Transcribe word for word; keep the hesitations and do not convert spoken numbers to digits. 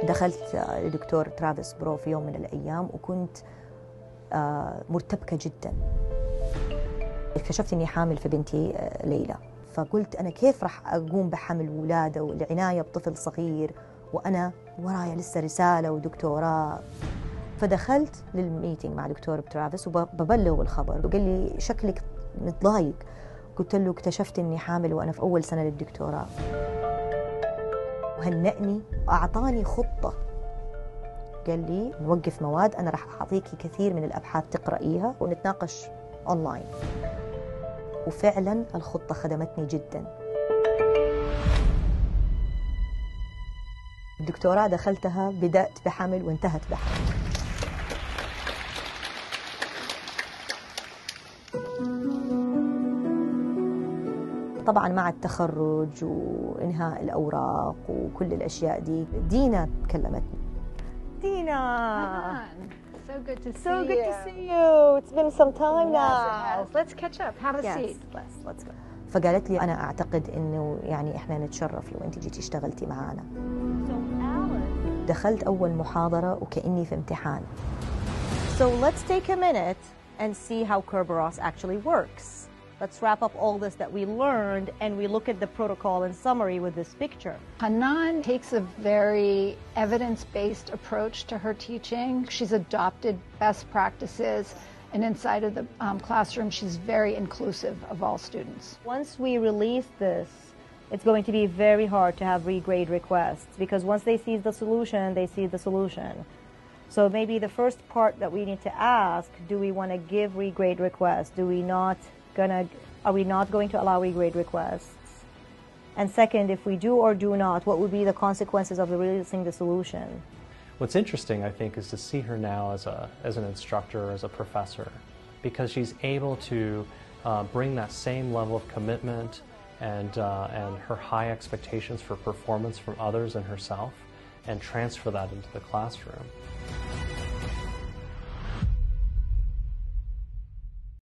دخلت لدكتور ترافيس برو في يوم من الأيام وكنت مرتبكة جدا. اكتشفت إني حامل في بنتي ليلى، فقلت أنا كيف راح أقوم بحمل ولادة والعناية بطفل صغير وأنا ورايا لسه رسالة ودكتوراه. فدخلت للميتينج مع دكتور ترافيس وببلغ الخبر، وقال لي شكلك متضايق. قلت له اكتشفت إني حامل وأنا في أول سنة للدكتوراه. وهنأني وأعطاني خطة، قال لي نوقف مواد، أنا راح أعطيكي كثير من الأبحاث تقرأيها ونتناقش أونلاين. وفعلا الخطة خدمتني جدا. الدكتوراه دخلتها بدأت بحمل وانتهت بحمل. طبعا مع التخرج وإنهاء الأوراق وكل الأشياء دي دينا كلمتني. دينا. So good to see So you. good to see you. It's been some time Yes, now. it has. Let's catch up. Have a Yes, seat. let's let's go. فقالت لي أنا أعتقد إنه يعني إحنا نتشرف لو أنت جيتي اشتغلتي معانا. دخلت أول محاضرة وكأني في امتحان. So let's take a minute and see how Kerberos actually works. Let's wrap up all this that we learned and we look at the protocol and summary with this picture. Hanan takes a very evidence-based approach to her teaching. She's adopted best practices, and inside of the um, classroom, she's very inclusive of all students. Once we release this, it's going to be very hard to have regrade requests, because once they see the solution, they see the solution. So maybe the first part that we need to ask, do we want to give regrade requests? Do we not gonna, are we not going to allow regrade requests? And second, if we do or do not, what would be the consequences of releasing the solution? What's interesting, I think, is to see her now as, a, as an instructor, as a professor, because she's able to uh, bring that same level of commitment and, uh, and her high expectations for performance from others and herself and transfer that into the classroom.